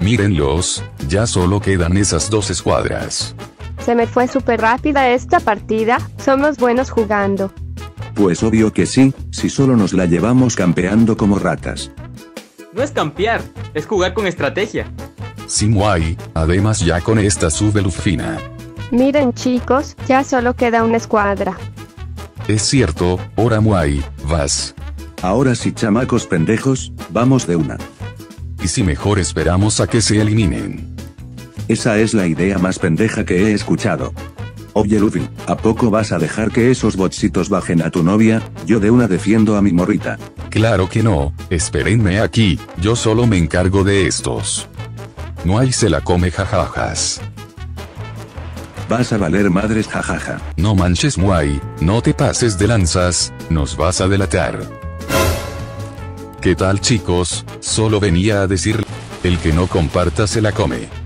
Mírenlos, ya solo quedan esas dos escuadras. Se me fue súper rápida esta partida, somos buenos jugando. Pues obvio que sí, si solo nos la llevamos campeando como ratas. No es campear, es jugar con estrategia. Sí, Muay, además ya con esta sube Lufina. Miren chicos, ya solo queda una escuadra. Es cierto, ahora Muay, vas. Ahora sí, chamacos pendejos, vamos de una. Y si mejor esperamos a que se eliminen. Esa es la idea más pendeja que he escuchado. Oye Luffy, ¿a poco vas a dejar que esos botsitos bajen a tu novia? Yo de una defiendo a mi morrita. Claro que no, espérenme aquí, yo solo me encargo de estos. Muay se la come jajajas. Vas a valer madres jajaja. No manches Muay, no te pases de lanzas, nos vas a delatar. ¿Qué tal chicos? Solo venía a decir, el que no comparta se la come.